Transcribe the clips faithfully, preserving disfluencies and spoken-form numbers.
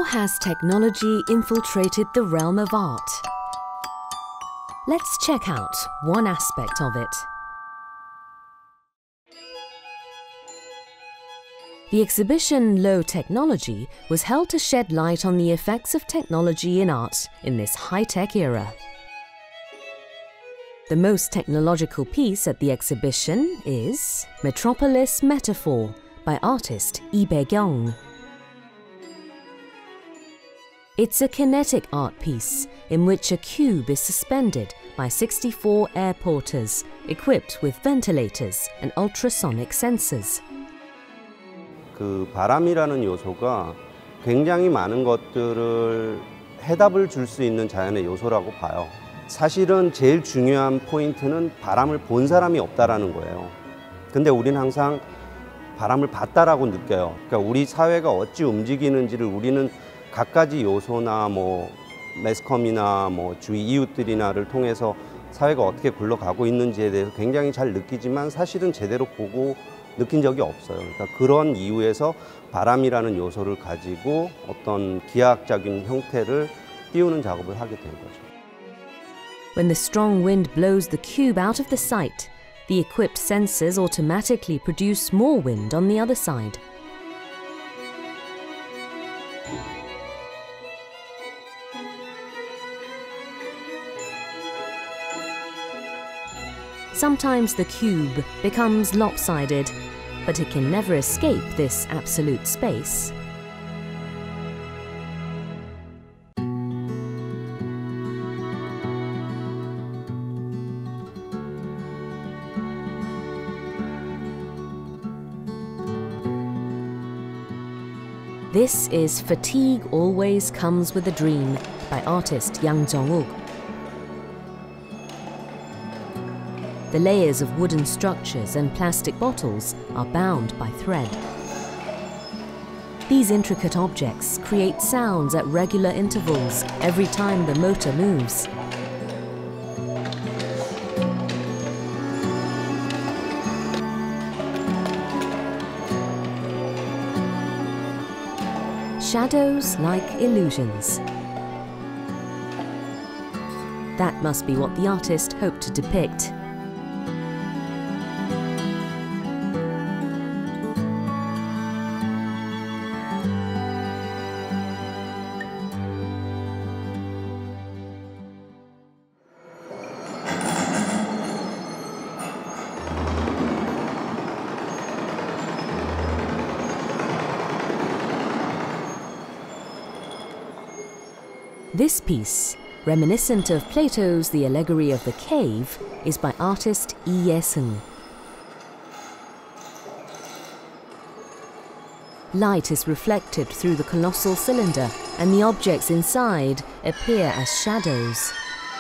has technology infiltrated the realm of art? Let's check out one aspect of it. The exhibition Low Technology was held to shed light on the effects of technology in art in this high-tech era. The most technological piece at the exhibition is Metropolis Metaphor by artist Lee Bae-kyung. It's a kinetic art piece in which a cube is suspended by sixty-four air porters equipped with ventilators and ultrasonic sensors. 그 바람이라는 요소가 굉장히 많은 것들을 해답을 줄 수 있는 자연의 요소라고 봐요. 사실은 제일 중요한 포인트는 바람을 본 사람이 없다라는 거예요. 근데 우리는 항상 바람을 봤다라고 느껴요. 그러니까 우리 사회가 어찌 움직이는지를 우리는 갖가지 요소나 뭐 매스컴이나 뭐 주위 이웃들이나를 통해서 사회가 어떻게 굴러가고 있는지에 대해서 굉장히 잘 느끼지만 사실은 제대로 보고 느낀 적이 없어요. 그러니까 그런 이유에서 바람이라는 요소를 가지고 어떤 기하학적인 형태를 띄우는 작업을 하게 된 거죠. When the strong wind blows the cube out of the site, the equipped sensors automatically produce more wind on the other side. Sometimes the cube becomes lopsided, but it can never escape this absolute space. This is Fatigue Always Comes with a Dream by artist Yang Jong-uk. The layers of wooden structures and plastic bottles are bound by thread. These intricate objects create sounds at regular intervals every time the motor moves. Shadows like illusions. That must be what the artist hoped to depict. This piece, reminiscent of Plato's The Allegory of the Cave, is by artist Lee Ye-seung. Light is reflected through the colossal cylinder, and the objects inside appear as shadows.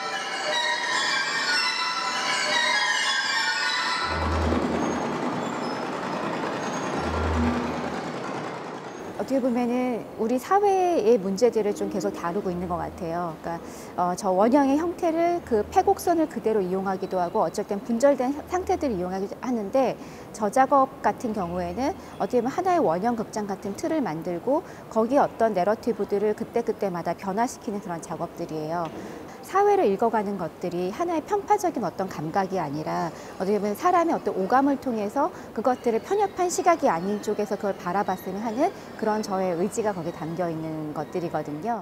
어떻게 보면은 우리 사회의 문제들을 좀 계속 다루고 있는 것 같아요. 그러니까 어, 저 원형의 형태를 그 폐곡선을 그대로 이용하기도 하고 어쩔 땐 분절된 상태들을 이용하기도 하는데 저 작업 같은 경우에는 어떻게 보면 하나의 원형 극장 같은 틀을 만들고 거기에 어떤 내러티브들을 그때그때마다 변화시키는 그런 작업들이에요. 사회를 읽어가는 것들이 하나의 편파적인 어떤 감각이 아니라 어떻게 보면 사람의 어떤 오감을 통해서 그것들을 편협한 시각이 아닌 쪽에서 그걸 바라봤으면 하는 그런 저의 의지가 거기에 담겨 있는 것들이거든요.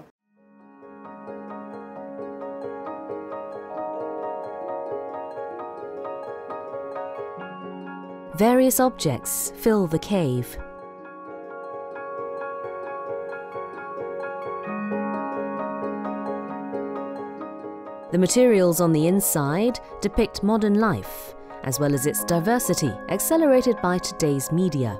Various objects fill the cave. The materials on the inside depict modern life, as well as its diversity, accelerated by today's media.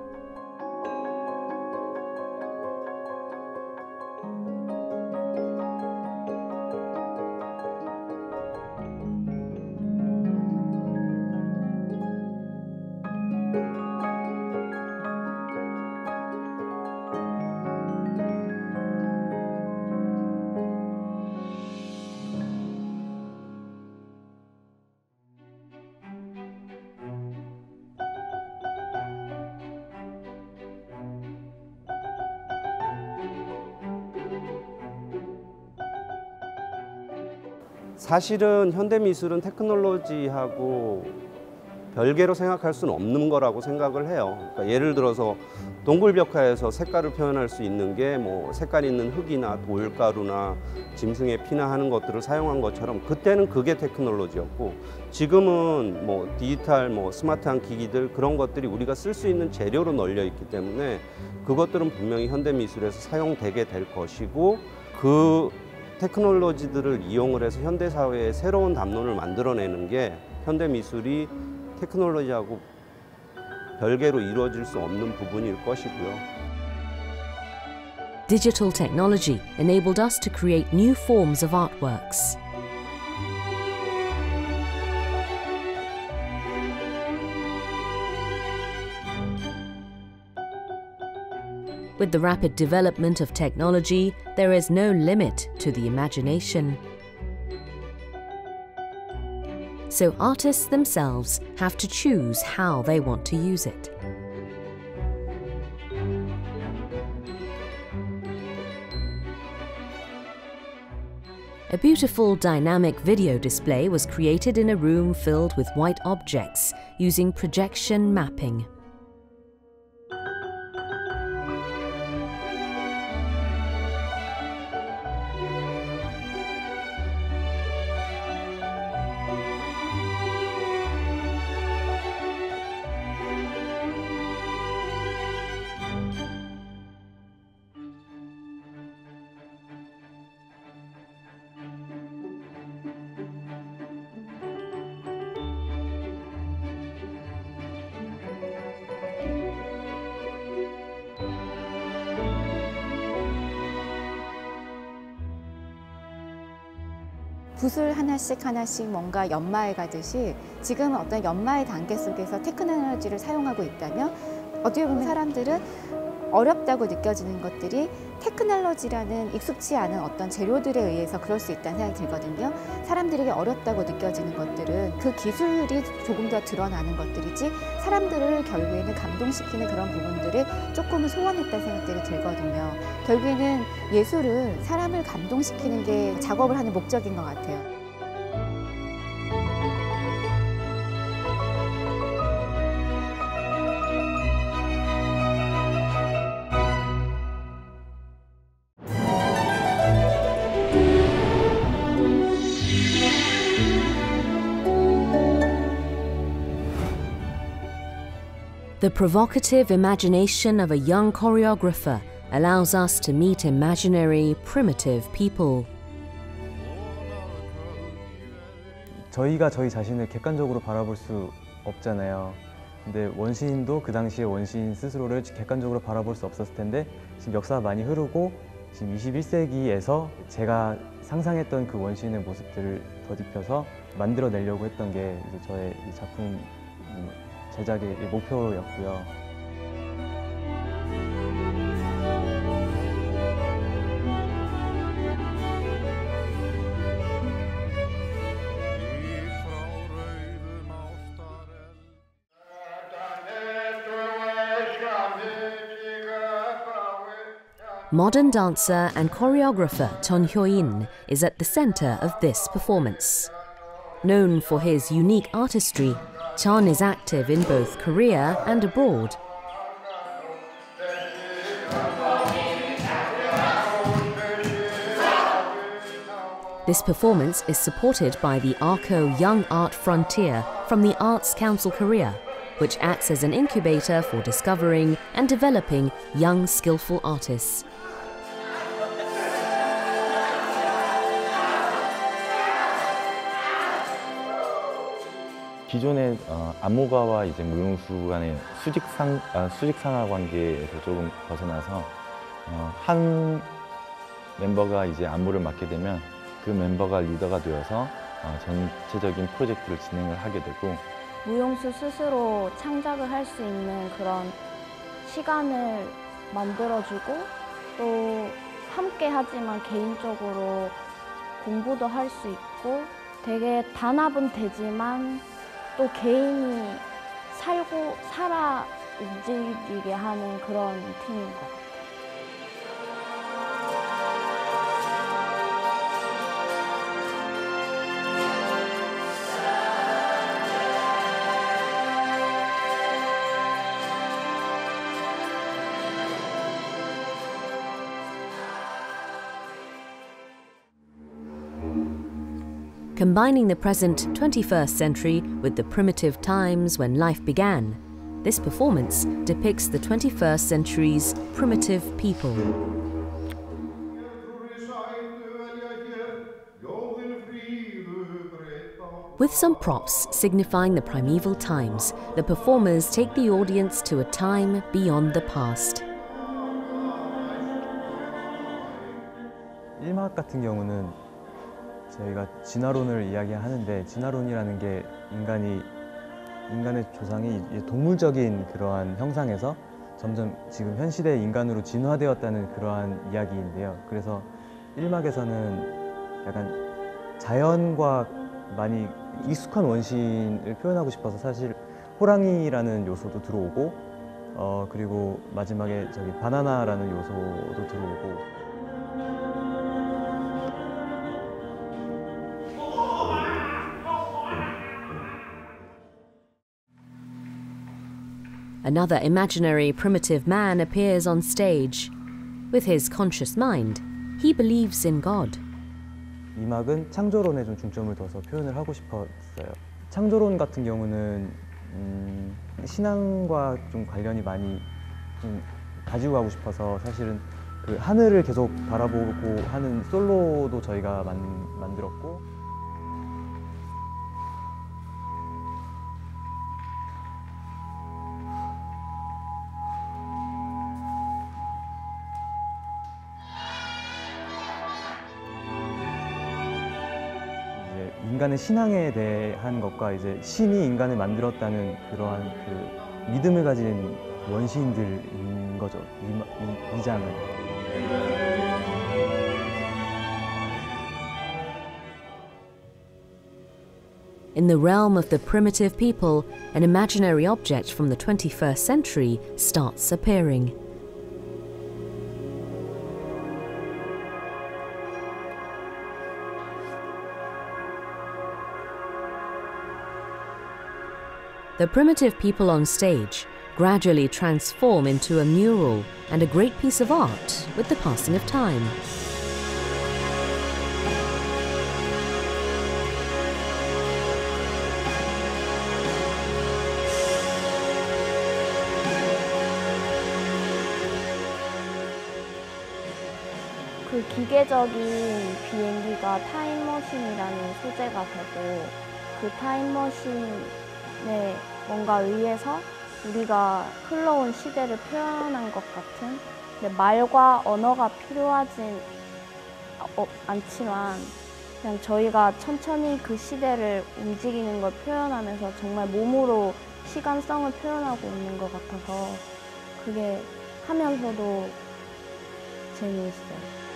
사실은 현대미술은 테크놀로지하고 별개로 생각할 수는 없는 거라고 생각을 해요. 그러니까 예를 들어서 동굴벽화에서 색깔을 표현할 수 있는 게 뭐 색깔 있는 흙이나 돌가루나 짐승의 피나 하는 것들을 사용한 것처럼 그때는 그게 테크놀로지였고, 지금은 뭐 디지털 뭐 스마트한 기기들 그런 것들이 우리가 쓸 수 있는 재료로 널려 있기 때문에 그것들은 분명히 현대미술에서 사용되게 될 것이고, 그 테크놀로지들을 이용을 해서 현대사회에 새로운 담론을 만들어내는 게 현대미술이 테크놀로지하고 별개로 이루어질 수 없는 부분일 것이고요. Digital technology enabled us to create new forms of artworks. With the rapid development of technology, there is no limit to the imagination. So artists themselves have to choose how they want to use it. A beautiful dynamic video display was created in a room filled with white objects using projection mapping. 붓을 하나씩 하나씩 뭔가 연마해 가듯이 지금 어떤 연마의 단계 속에서 테크놀로지를 사용하고 있다면, 어떻게 보면 사람들은 어렵다고 느껴지는 것들이 테크놀로지라는 익숙치 않은 어떤 재료들에 의해서 그럴 수 있다는 생각이 들거든요. 사람들에게 어렵다고 느껴지는 것들은 그 기술이 조금 더 드러나는 것들이지, 사람들을 결국에는 감동시키는 그런 부분들을 조금은 소원했다는 생각들이 들거든요. 결국에는 예술은 사람을 감동시키는 게 작업을 하는 목적인 것 같아요. The provocative imagination of a young choreographer allows us to meet imaginary, primitive people. 저희가 저희 자신을 객관적으로 바라볼 수 없잖아요. 근데 원시인도 그 당시에 원시인 스스로를 객관적으로 바라볼 수 없었을 텐데, 지금 역사가 많이 흐르고 지금 이십일 세기에서 제가 상상했던 그 원시인의 모습들을 더딥혀서 만들어내려고 했던 게 이제 저의 이 작품 제작의 목표였고요. Modern dancer and choreographer Chon Hyo-in is at the center of this performance. Known for his unique artistry, Chon is active in both Korea and abroad. This performance is supported by the ARCO Young Art Frontier from the Arts Council Korea, which acts as an incubator for discovering and developing young skillful artists. 기존의 어, 안무가와 이제 무용수 간의 수직상 아, 수직상하 관계에서 조금 벗어나서 어, 한 멤버가 이제 안무를 맡게 되면 그 멤버가 리더가 되어서 어, 전체적인 프로젝트를 진행을 하게 되고, 무용수 스스로 창작을 할 수 있는 그런 시간을 만들어주고, 또 함께 하지만 개인적으로 공부도 할 수 있고, 되게 단합은 되지만 또 개인이 살고 살아 움직이게 하는 그런 팀인 것 같아요. Combining the present twenty-first century with the primitive times when life began, this performance depicts the twenty-first century's primitive people. With some props signifying the primeval times, the performers take the audience to a time beyond the past. 일 막 같은 경우는 저희가 진화론을 이야기하는데, 진화론이라는 게 인간이 인간의 조상이 동물적인 그러한 형상에서 점점 지금 현 시대의 인간으로 진화되었다는 그러한 이야기인데요. 그래서 일 막에서는 약간 자연과 많이 익숙한 원시인을 표현하고 싶어서 사실 호랑이라는 요소도 들어오고, 어 그리고 마지막에 저기 바나나라는 요소도 들어오고. Another imaginary primitive man appears on stage. With his conscious mind, he believes in God. 이 막은 창조론에 좀 중점을 둬서 표현을 하고 싶었어요. 창조론 같은 경우는 음, 신앙과 좀 관련이 많이 좀 가지고 가고 싶어서 사실은 그 하늘을 계속 바라보고 하는 솔로도 저희가 만, 만들었고. 인간의 신앙에 대한 것과 이제 신이 인간을 만들었다는 그러한 그 믿음을 가진 원시인들인 거죠, 이, 이, 이 장은. In the realm of the primitive people, an imaginary object from the twenty-first century starts appearing. The primitive people on stage gradually transform into a mural and a great piece of art with the passing of time. 그 기계적인 비행기가 타임머신이라는 소재가 되고, 그 타임머신에 뭔가 의해서 우리가 흘러온 시대를 표현한 것 같은, 근데 말과 언어가 필요하진 어, 않지만 그냥 저희가 천천히 그 시대를 움직이는 걸 표현하면서 정말 몸으로 시간성을 표현하고 있는 것 같아서 그게 하면서도 재미있어요.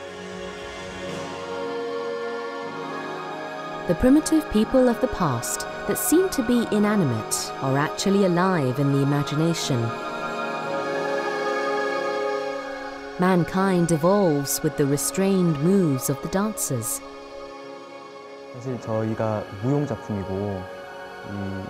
The primitive people of the past that seem to be inanimate are actually alive in the imagination. Mankind evolves with the restrained moves of the dancers. 사실 저희가 무용 작품이고, 이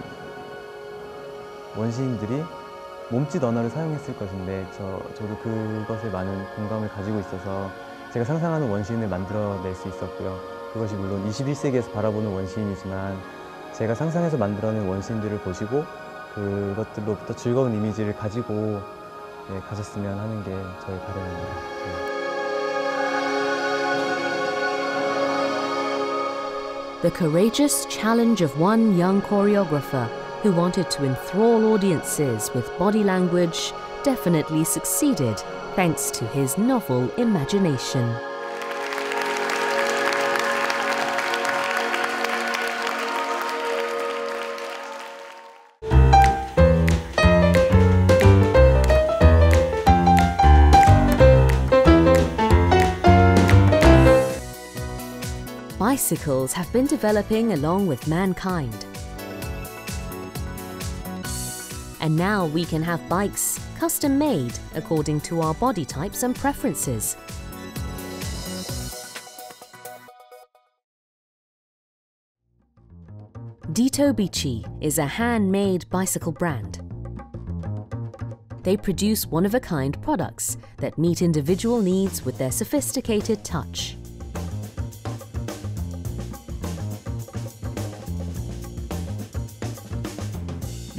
원시인들이 몸짓 언어를 사용했을 것인데 저, 저도 그것에 많은 공감을 가지고 있어서 제가 상상하는 원시인을 만들어낼 수 있었고요. 그것이 물론 이십일 세기에서 바라보는 원시인이지만 제가 상상해서 만들어낸 원시인들을 보시고 그것들로부터 즐거운 이미지를 가지고 네, 가셨으면 하는 게 저의 바람입니다. 네. The courageous challenge of one young choreographer who wanted to enthrall audiences with body language definitely succeeded thanks to his novel imagination. Bicycles have been developing along with mankind. And now we can have bikes custom-made according to our body types and preferences. Dito Bici is a handmade bicycle brand. They produce one-of-a-kind products that meet individual needs with their sophisticated touch.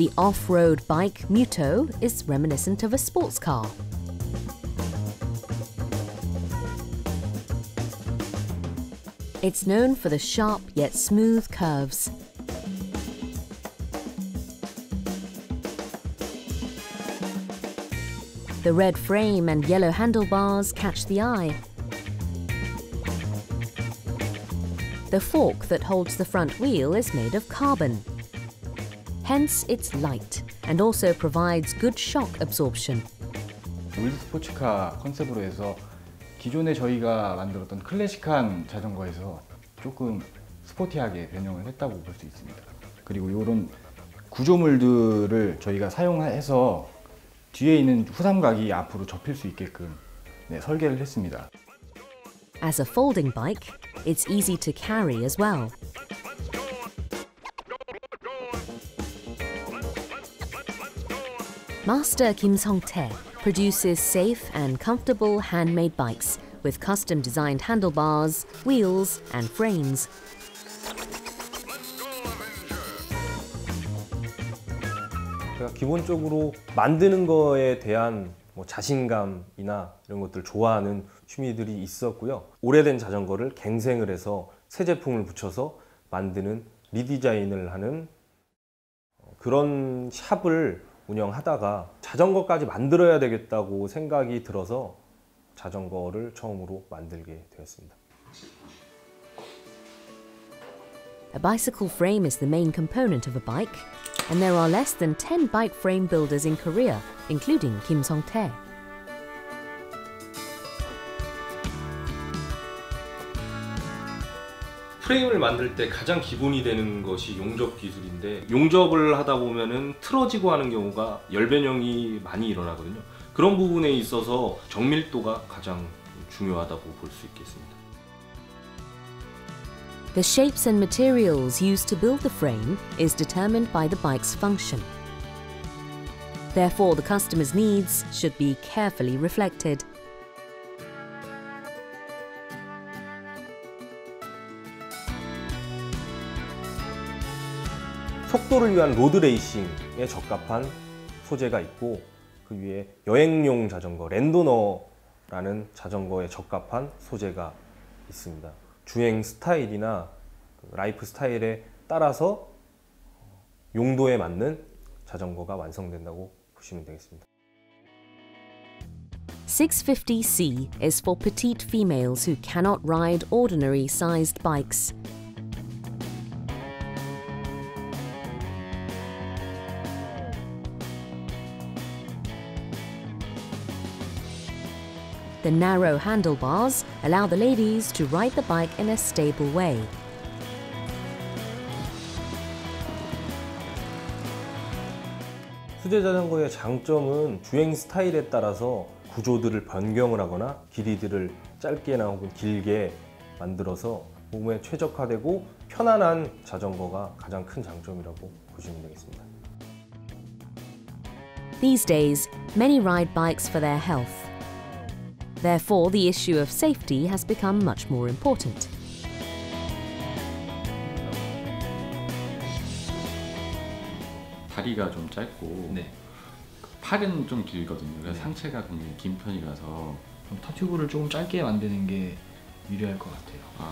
The off-road bike Muto is reminiscent of a sports car. It's known for the sharp yet smooth curves. The red frame and yellow handlebars catch the eye. The fork that holds the front wheel is made of carbon. Hence, it's light and also provides good shock absorption. 윌드 스포츠카 컨셉으로 해서 기존에 저희가 만들었던 클래식한 자전거에서 조금 스포티하게 변형을 했다고 볼 수 있습니다. 그리고 이런 구조물들을 저희가 사용해서 뒤에 있는 후삼각이 앞으로 접힐 수 있게끔 네, 설계를 했습니다. As a folding bike, it's easy to carry as well. Master Kim Song-tae produces safe and comfortable handmade bikes with custom-designed handlebars, wheels and frames. 제가 기본적으로 만드는 거에 대한 뭐 자신감이나 이런 것들 좋아하는 취미들이 있었고요. 오래된 자전거를 갱생을 해서 새 제품을 붙여서 만드는 리디자인을 하는 그런 샵을 운영하다가 자전거까지 만들어야 되겠다고 생각이 들어서 자전거를 처음으로 만들게 되었습니다. A bicycle frame is the main component of a bike, and there are less than ten bike frame builders in Korea, including Kim Song-tae. 프레임을 만들 때 가장 기본이 되는 것이 용접 기술인데, 용접을 하다 보면은 틀어지고 하는 경우가 열변형이 많이 일어나거든요. 그런 부분에 있어서 정밀도가 가장 중요하다고 볼 수 있겠습니다. The shapes and materials used to build the frame is determined by the bike's function. Therefore, the customer's needs should be carefully reflected. 속도를 위한 로드 레이싱에 적합한 소재가 있고, 그 위에 여행용 자전거 랜도너라는 자전거에 적합한 소재가 있습니다. 주행 스타일이나 라이프 스타일에 따라서 용도에 맞는 자전거가 완성된다고 보시면 되겠습니다. six fifty C is for petite females who cannot ride ordinary sized bikes. The narrow handlebars allow the ladies to ride the bike in a stable way. 수제 자전거의 장점은 주행 스타일에 따라서 구조들을 변경을 하거나 길이들을 짧게나 혹은 길게 만들어서 몸에 최적화되고 편안한 자전거가 가장 큰 장점이라고 보시면 되겠습니다. These days, many ride bikes for their health. Therefore, the issue of safety has become much more important. 다리가 좀 짧고 네. 팔은 좀 길거든요. 그래서 네. 상체가 굉장히 긴 편이라서 좀 터튜브를 조금 짧게 만드는 게 유리할 것 같아요. 아,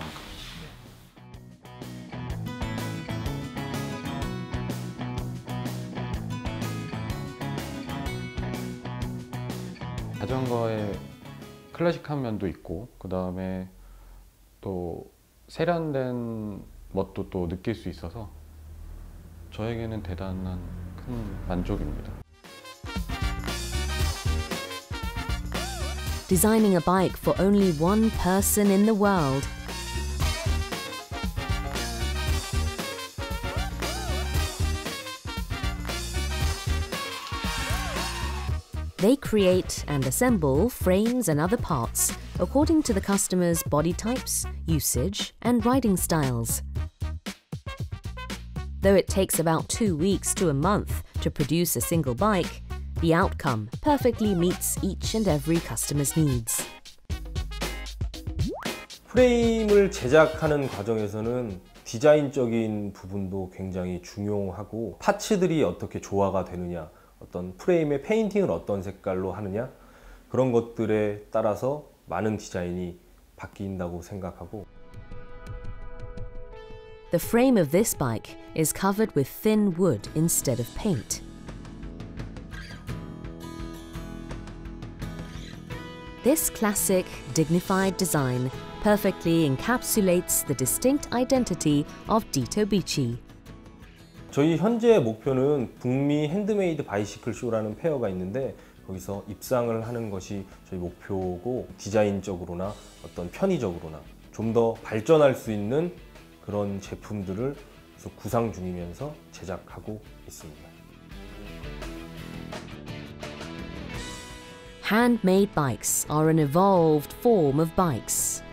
자전거의 클래식한 면도 있고, 그 다음에 또 세련된 멋도 또 느낄 수 있어서 저에게는 대단한 큰 만족입니다. Designing a bike for only one person in the world. They create and assemble frames and other parts according to the customer's body types, usage, and riding styles. Though it takes about two weeks to a month to produce a single bike, the outcome perfectly meets each and every customer's needs. 프레임을 제작하는 과정에서는 디자인적인 부분도 굉장히 중요하고 파츠들이 어떻게 조화가 되느냐, 어떤 프레임의 페인팅을 어떤 색깔로 하느냐, 그런 것들에 따라서 많은 디자인이 바뀐다고 생각하고. The frame of this bike is covered with thin wood instead of paint. This classic, dignified design perfectly encapsulates the distinct identity of Dito Bici. 저희 현재 목표는 북미 핸드메이드 바이시클 쇼라는 페어가 있는데 거기서 입상을 하는 것이 저희 목표고, 디자인적으로나 어떤 편의적으로나 좀 더 발전할 수 있는 그런 제품들을 계속 구상 중이면서 제작하고 있습니다. Handmade bikes are an evolved form of bikes.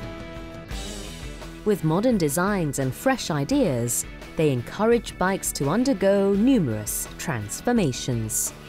With modern designs and fresh ideas, they encourage bikes to undergo numerous transformations.